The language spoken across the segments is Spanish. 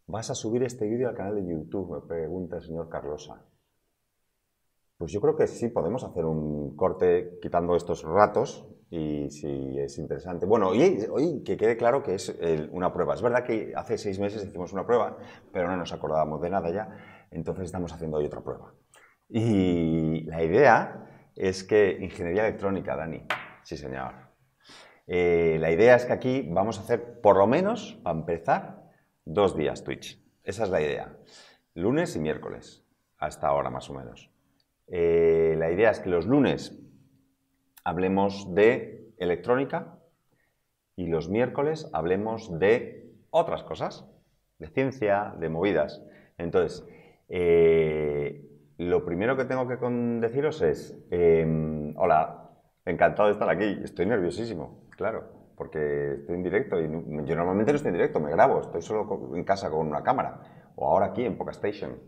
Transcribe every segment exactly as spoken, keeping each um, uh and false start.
¿Vas a subir este vídeo al canal de YouTube? Me pregunta el señor Carlosa. Pues yo creo que sí, podemos hacer un corte quitando estos ratos y si es interesante. Bueno, hoy, hoy que quede claro que es el, una prueba. Es verdad que hace seis meses hicimos una prueba, pero no nos acordábamos de nada ya, entonces estamos haciendo hoy otra prueba. Y la idea es que ingeniería electrónica, Dani. Sí, señor. Eh, la idea es que aquí vamos a hacer, por lo menos, para empezar, dos días Twitch. Esa es la idea. Lunes y miércoles, hasta ahora más o menos. Eh, la idea es que los lunes hablemos de electrónica y los miércoles hablemos de otras cosas, de ciencia, de movidas. Entonces, eh, lo primero que tengo que deciros es, eh, hola, encantado de estar aquí, estoy nerviosísimo, claro, porque estoy en directo y yo normalmente no estoy en directo, me grabo, estoy solo en casa con una cámara o ahora aquí en Poca Station.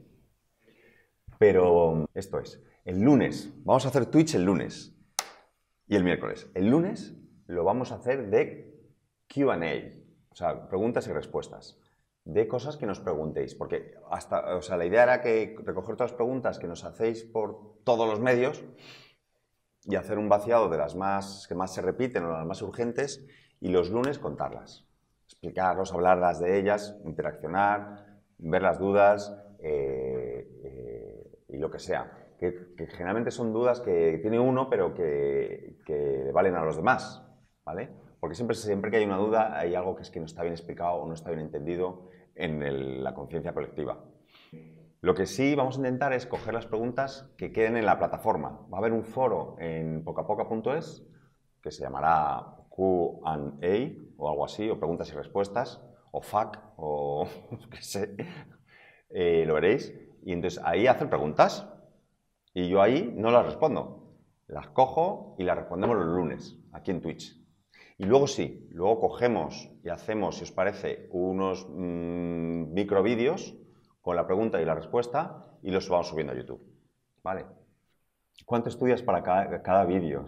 Pero esto es, el lunes, vamos a hacer Twitch el lunes y el miércoles. El lunes lo vamos a hacer de Q and A, o sea, preguntas y respuestas, de cosas que nos preguntéis, porque hasta, o sea, la idea era que recoger todas las preguntas que nos hacéis por todos los medios y hacer un vaciado de las más que más se repiten o las más urgentes y los lunes contarlas, explicarlos, hablarlas de ellas, interaccionar, ver las dudas eh, eh, y lo que sea. Que, que generalmente son dudas que tiene uno pero que, que valen a los demás, ¿vale? Porque siempre, siempre que hay una duda hay algo que es que no está bien explicado o no está bien entendido en el, la conciencia colectiva. Lo que sí vamos a intentar es coger las preguntas que queden en la plataforma. Va a haber un foro en pocapoca punto es que se llamará Q and A o algo así, o preguntas y respuestas, o F A Q, o qué sé. Eh, lo veréis. Y entonces ahí hacen preguntas y yo ahí no las respondo. Las cojo y las respondemos los lunes, aquí en Twitch. Y luego sí, luego cogemos y hacemos, si os parece, unos mmm, microvídeos con la pregunta y la respuesta y los vamos subiendo a YouTube. ¿Vale? ¿Cuánto estudias para cada, cada vídeo?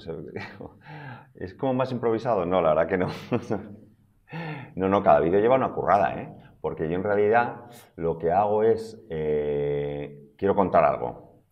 ¿Es como más improvisado? No, la verdad que no. No, no, cada vídeo lleva una currada, ¿eh? Porque yo en realidad lo que hago es, eh, quiero contar algo.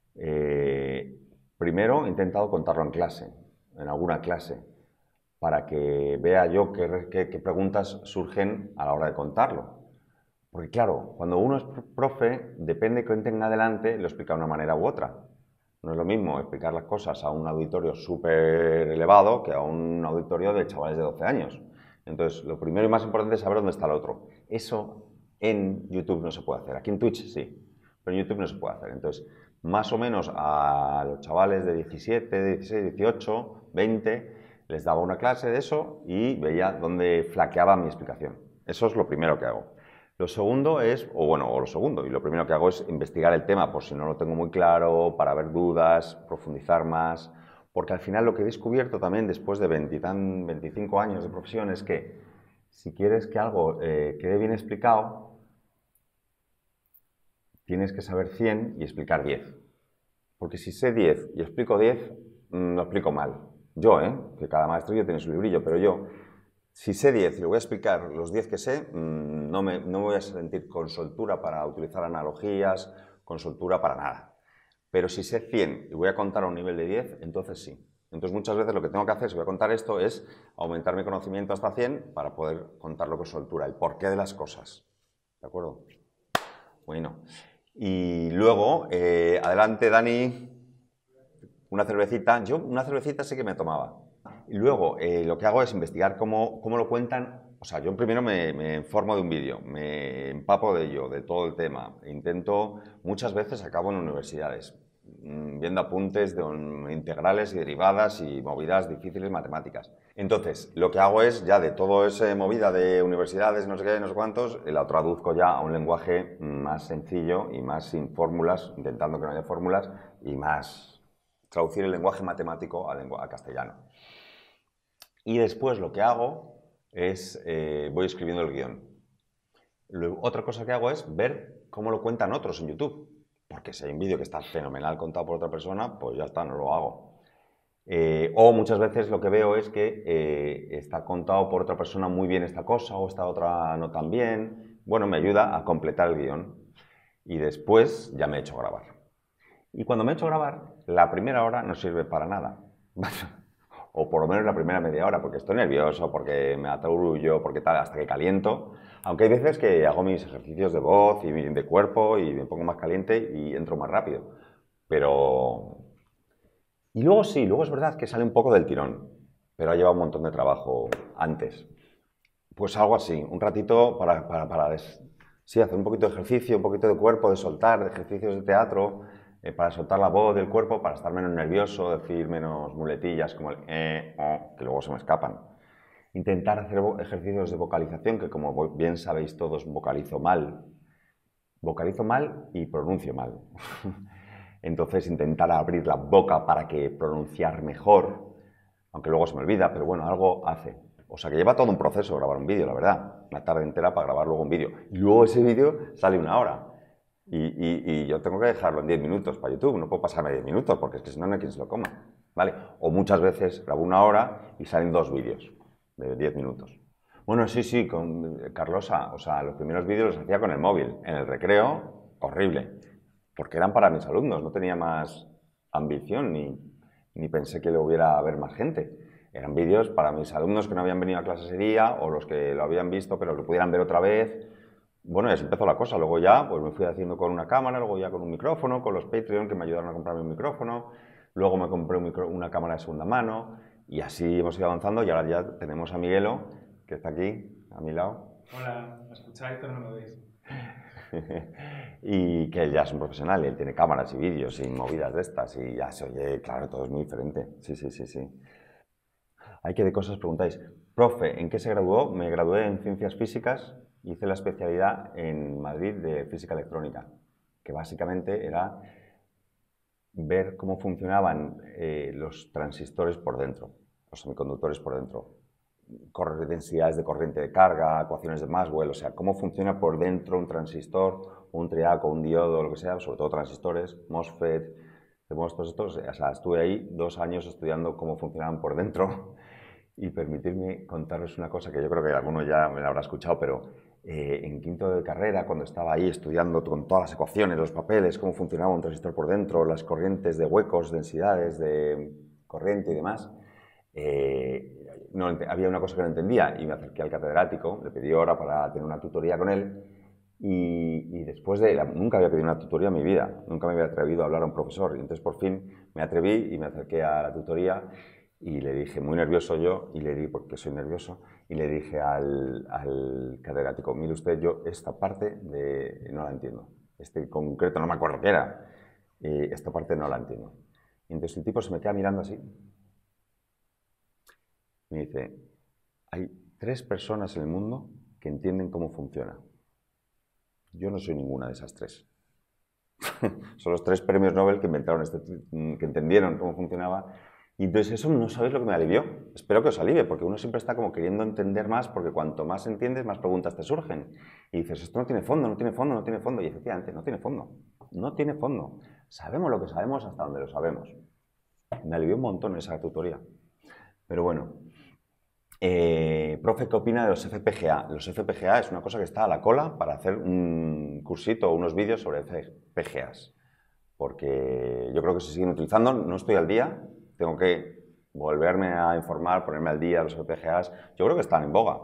Eh, primero he intentado contarlo en clase, en alguna clase, para que vea yo qué, qué, qué preguntas surgen a la hora de contarlo. Porque claro, cuando uno es profe, depende de quién tenga adelante, lo explica de una manera u otra. No es lo mismo explicar las cosas a un auditorio súper elevado que a un auditorio de chavales de doce años. Entonces, lo primero y más importante es saber dónde está el otro. Eso en YouTube no se puede hacer. Aquí en Twitch sí, pero en YouTube no se puede hacer. Entonces, más o menos a los chavales de diecisiete, dieciséis, dieciocho, veinte, les daba una clase de eso y veía dónde flaqueaba mi explicación. Eso es lo primero que hago. Lo segundo es, o bueno, o lo segundo, y lo primero que hago es investigar el tema por si no lo tengo muy claro, para ver dudas, profundizar más, porque al final lo que he descubierto también después de veinte, veinticinco años de profesión es que si quieres que algo eh, quede bien explicado, tienes que saber cien y explicar diez. Porque si sé diez y explico diez, mmm, lo explico mal. Yo, ¿eh? Que cada maestrillo tiene su librillo, pero yo, si sé diez y le voy a explicar los diez que sé, mmm, no, me, no me voy a sentir con soltura para utilizar analogías, con soltura para nada. Pero si sé cien y voy a contar a un nivel de diez, entonces sí. Entonces muchas veces lo que tengo que hacer si voy a contar esto es aumentar mi conocimiento hasta cien para poder contarlo con soltura, el porqué de las cosas. ¿De acuerdo? Bueno. Y luego, eh, adelante Dani, una cervecita. Yo una cervecita sí que me tomaba. Y luego eh, lo que hago es investigar cómo, cómo lo cuentan. O sea, yo primero me, me informo de un vídeo, me empapo de ello, de todo el tema. Intento, muchas veces acabo en universidades, viendo apuntes de un, integrales y derivadas y movidas difíciles matemáticas. Entonces, lo que hago es, ya de toda esa movida de universidades, no sé qué, no sé cuántos, la traduzco ya a un lenguaje más sencillo y más sin fórmulas, intentando que no haya fórmulas, y más traducir el lenguaje matemático a, lengua, a castellano. Y después lo que hago es, eh, voy escribiendo el guión. Luego, otra cosa que hago es ver cómo lo cuentan otros en YouTube. Porque si hay un vídeo que está fenomenal contado por otra persona, pues ya está, no lo hago. Eh, o muchas veces lo que veo es que eh, está contado por otra persona muy bien esta cosa o esta otra no tan bien. bueno, me ayuda a completar el guión. Y después ya me he hecho grabar. Y cuando me he hecho grabar, la primera hora no sirve para nada. O por lo menos la primera media hora, porque estoy nervioso, porque me aturullo, porque tal, hasta que caliento. Aunque hay veces que hago mis ejercicios de voz y de cuerpo y me pongo más caliente y entro más rápido. Pero... Y luego sí, luego es verdad que sale un poco del tirón, pero ha llevado un montón de trabajo antes. Pues algo así, un ratito para, para, para des... sí, hacer un poquito de ejercicio, un poquito de cuerpo, de soltar, de ejercicios de teatro, eh, para soltar la voz del cuerpo, para estar menos nervioso, decir menos muletillas como el eh, oh, que luego se me escapan. Intentar hacer ejercicios de vocalización, que como bien sabéis todos, vocalizo mal. Vocalizo mal y pronuncio mal. Entonces intentar abrir la boca para que pronunciar mejor, aunque luego se me olvida, pero bueno, algo hace. O sea que lleva todo un proceso grabar un vídeo, la verdad. Una tarde entera para grabar luego un vídeo. Y luego ese vídeo sale una hora. Y, y, y yo tengo que dejarlo en diez minutos para YouTube. No puedo pasarme diez minutos porque es que si no, no hay quien se lo coma. ¿Vale? O muchas veces grabo una hora y salen dos vídeos de diez minutos. Bueno, sí, sí, con Carlosa. O sea, los primeros vídeos los hacía con el móvil. En el recreo, horrible. Porque eran para mis alumnos. No tenía más ambición ni, ni pensé que le hubiera a ver más gente. Eran vídeos para mis alumnos que no habían venido a clase ese día o los que lo habían visto pero lo pudieran ver otra vez. Bueno, y así empezó la cosa. Luego ya pues me fui haciendo con una cámara, luego ya con un micrófono, con los Patreon que me ayudaron a comprarme un micrófono. Luego me compré un micro, una cámara de segunda mano y así hemos ido avanzando y ahora ya tenemos a Miguelo, que está aquí, a mi lado. Hola, ¿me escucháis pero no me veis? Y que él ya es un profesional y él tiene cámaras y vídeos y movidas de estas y ya se oye, claro, todo es muy diferente. Sí, sí, sí, sí. Hay que de cosas preguntáis. Profe, ¿en qué se graduó? Me gradué en Ciencias Físicas y hice la especialidad en Madrid de Física Electrónica, que básicamente era ver cómo funcionaban eh, los transistores por dentro, los semiconductores por dentro, densidades de corriente de carga, ecuaciones de Maxwell, o sea, cómo funciona por dentro un transistor, un triaco, un diodo, lo que sea, sobre todo transistores, MOSFET, todos estos, o sea, estuve ahí dos años estudiando cómo funcionaban por dentro y permitirme contaros una cosa que yo creo que alguno ya me la habrá escuchado, pero eh, en quinto de carrera, cuando estaba ahí estudiando con todas las ecuaciones, los papeles, cómo funcionaba un transistor por dentro, las corrientes de huecos, densidades de corriente y demás, eh, no, había una cosa que no entendía y me acerqué al catedrático, le pedí hora para tener una tutoría con él y, y después de... Nunca había pedido una tutoría en mi vida, nunca me había atrevido a hablar a un profesor y entonces por fin me atreví y me acerqué a la tutoría y le dije, muy nervioso yo, y le di, porque soy nervioso, y le dije al, al catedrático, mire usted, yo esta parte de, no la entiendo, este concreto no me acuerdo qué era, eh, esta parte no la entiendo. Y entonces el tipo se me queda mirando así, me dice, hay tres personas en el mundo que entienden cómo funciona. Yo no soy ninguna de esas tres. Son los tres premios Nobel que inventaron este, que entendieron cómo funcionaba. Y entonces eso no sabéis lo que me alivió. Espero que os alivie, porque uno siempre está como queriendo entender más, porque cuanto más entiendes, más preguntas te surgen. Y dices, esto no tiene fondo, no tiene fondo, no tiene fondo. Y efectivamente, no tiene fondo. No tiene fondo. Sabemos lo que sabemos hasta donde lo sabemos. Me alivió un montón esa tutoría. Pero bueno. Eh, profe, ¿qué opina de los F P G A? Los F P G A es una cosa que está a la cola para hacer un cursito o unos vídeos sobre F P G As. Porque yo creo que se siguen utilizando, no estoy al día, tengo que volverme a informar, ponerme al día de los F P G As. Yo creo que están en boga.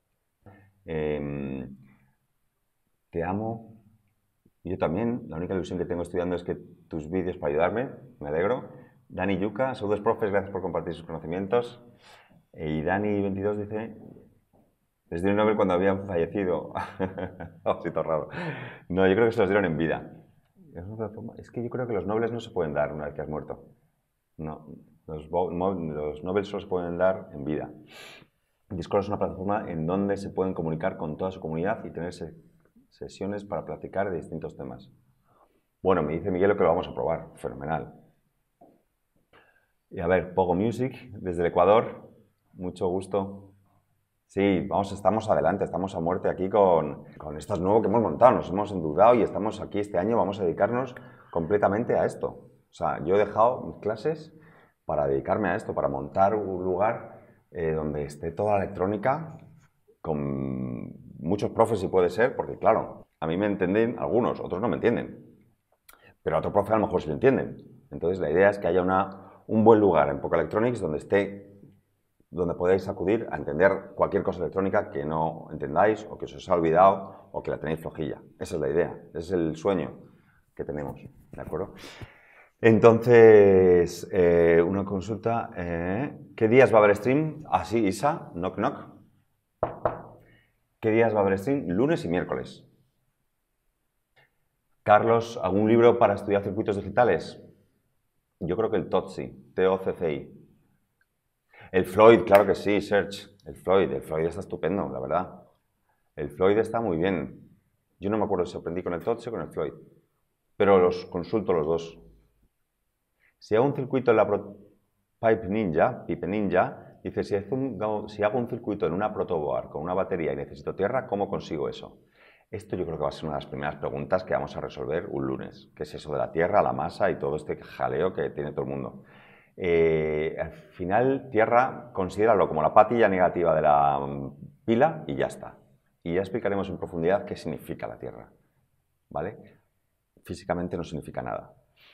Eh, te amo. Yo también. La única ilusión que tengo estudiando es que tus vídeos para ayudarme. Me alegro. Dani Yuca, saludos profes, gracias por compartir sus conocimientos. Y Dani veintidós dice, les dieron Nobel cuando habían fallecido. Oh, sí, todo raro. No, yo creo que se los dieron en vida. Es que yo creo que los Nobel no se pueden dar una vez que has muerto. No, los, los Nobel solo se pueden dar en vida. Discord es una plataforma en donde se pueden comunicar con toda su comunidad y tener sesiones para platicar de distintos temas. Bueno, me dice Miguel que lo vamos a probar. Fenomenal. Y a ver, Pogo Music, desde el Ecuador. Mucho gusto. Sí, vamos, estamos adelante, estamos a muerte aquí con, con esto nuevo que hemos montado. Nos hemos endeudado y estamos aquí este año, vamos a dedicarnos completamente a esto. O sea, yo he dejado mis clases para dedicarme a esto, para montar un lugar eh, donde esté toda la electrónica con muchos profes sí puede ser, porque claro, a mí me entienden algunos, otros no me entienden. Pero a otro profe a lo mejor sí lo entienden. Entonces la idea es que haya una, un buen lugar en Poco Electronics donde esté, donde podáis acudir a entender cualquier cosa electrónica que no entendáis o que se os ha olvidado o que la tenéis flojilla. Esa es la idea, ese es el sueño que tenemos, ¿de acuerdo? Entonces, eh, una consulta, eh, ¿qué días va a haber stream? Ah, sí, Isa, knock knock. ¿Qué días va a haber stream? Lunes y miércoles. Carlos, ¿algún libro para estudiar circuitos digitales? Yo creo que el T O C C I, T O C C I. El Floyd, claro que sí, Serge. El Floyd, el Floyd está estupendo, la verdad. El Floyd está muy bien. Yo no me acuerdo si aprendí con el T O C C I o con el Floyd, pero los consulto los dos. Si hago un circuito en la Pro Pipe Ninja, Pipe Ninja, dice, si, un, si hago un circuito en una protoboard con una batería y necesito tierra, ¿cómo consigo eso? Esto yo creo que va a ser una de las primeras preguntas que vamos a resolver un lunes. ¿Qué es eso de la tierra, la masa y todo este jaleo que tiene todo el mundo? Eh, al final, tierra, considéralo como la patilla negativa de la pila y ya está. Y ya explicaremos en profundidad qué significa la tierra, ¿vale? Físicamente no significa nada.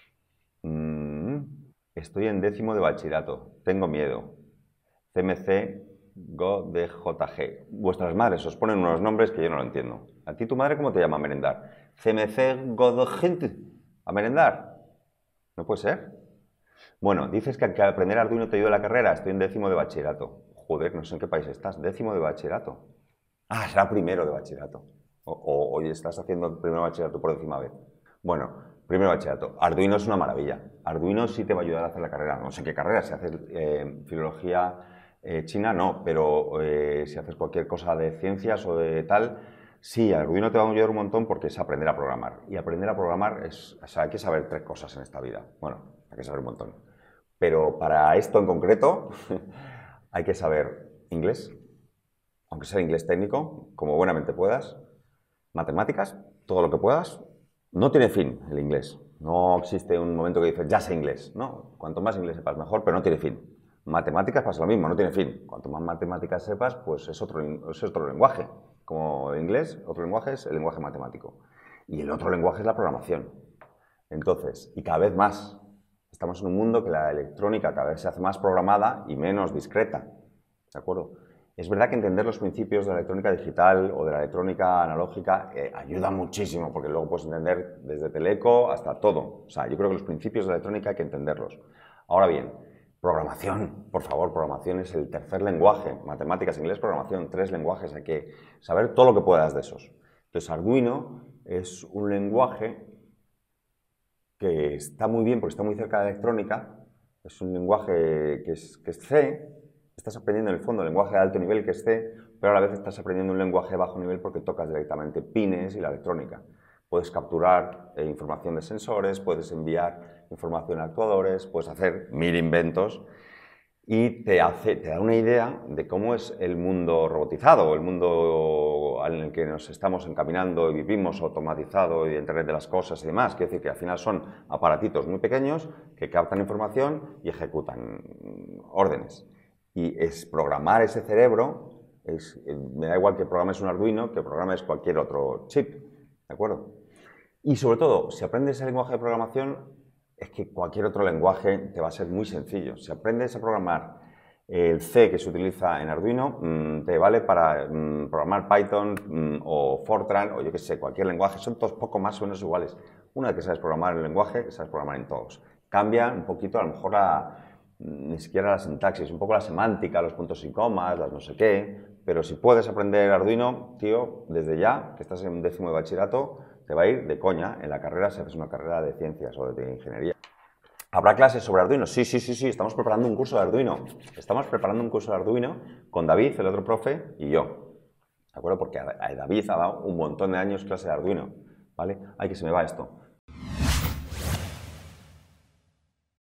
Mm, estoy en décimo de bachillerato, tengo miedo. C M C, Go de J G. Vuestras madres os ponen unos nombres que yo no lo entiendo. ¿A ti tu madre cómo te llama a merendar? C M C, Go de gente. ¿A merendar? ¿No puede ser? Bueno, dices que aprender Arduino te ayuda a la carrera. Estoy en décimo de bachillerato. Joder, no sé en qué país estás. Décimo de bachillerato. Ah, será primero de bachillerato. O hoy estás haciendo el primero de bachillerato por décima vez. Bueno, primero de bachillerato. Arduino es una maravilla. Arduino sí te va a ayudar a hacer la carrera. No sé qué carrera. Si haces eh, filología eh, china, no. Pero eh, si haces cualquier cosa de ciencias o de tal, sí, Arduino te va a ayudar un montón porque es aprender a programar. Y aprender a programar es... O sea, hay que saber tres cosas en esta vida. Bueno, hay que saber un montón. Pero para esto en concreto hay que saber inglés, aunque sea inglés técnico, como buenamente puedas, matemáticas, todo lo que puedas. No tiene fin el inglés. No existe un momento que dices, ya sé inglés. No, cuanto más inglés sepas mejor, pero no tiene fin. Matemáticas pasa lo mismo, no tiene fin. Cuanto más matemáticas sepas, pues es otro, es otro lenguaje. Como el inglés, otro lenguaje es el lenguaje matemático. Y el otro lenguaje es la programación. Entonces, y cada vez más. Estamos en un mundo que la electrónica cada vez se hace más programada y menos discreta, ¿de acuerdo? Es verdad que entender los principios de la electrónica digital o de la electrónica analógica eh, ayuda muchísimo, porque luego puedes entender desde teleco hasta todo. O sea, yo creo que los principios de la electrónica hay que entenderlos. Ahora bien, programación, por favor, programación es el tercer lenguaje, matemáticas, inglés, programación, tres lenguajes, hay que saber todo lo que puedas de esos. Entonces, Arduino es un lenguaje que está muy bien porque está muy cerca de la electrónica, es un lenguaje que es, que es C, estás aprendiendo en el fondo el lenguaje de alto nivel que es C, pero a la vez estás aprendiendo un lenguaje de bajo nivel porque tocas directamente pines y la electrónica. Puedes capturar eh, información de sensores, puedes enviar información a actuadores, puedes hacer mil inventos y te, hace, te da una idea de cómo es el mundo robotizado, el mundo en el que nos estamos encaminando y vivimos automatizado y Internet de las cosas y demás. Quiere decir que al final son aparatitos muy pequeños que captan información y ejecutan órdenes. Y es programar ese cerebro, es, me da igual que programes un Arduino que programes cualquier otro chip, ¿de acuerdo? Y sobre todo, si aprendes el lenguaje de programación, es que cualquier otro lenguaje te va a ser muy sencillo. Si aprendes a programar el C que se utiliza en Arduino, mmm, te vale para mmm, programar Python mmm, o Fortran o yo qué sé, cualquier lenguaje. Son todos poco más o menos iguales. Una vez que sabes programar el lenguaje, sabes programar en todos. Cambia un poquito, a lo mejor, la, ni siquiera la sintaxis, un poco la semántica, los puntos y comas, las no sé qué. Pero si puedes aprender Arduino, tío, desde ya, que estás en un décimo de bachillerato, te va a ir de coña en la carrera si haces una carrera de ciencias o de ingeniería. ¿Habrá clases sobre Arduino? Sí, sí, sí, sí, estamos preparando un curso de Arduino. Estamos preparando un curso de Arduino con David, el otro profe, y yo. ¿De acuerdo? Porque a David ha dado un montón de años clase de Arduino, ¿vale? Ay, que se me va esto.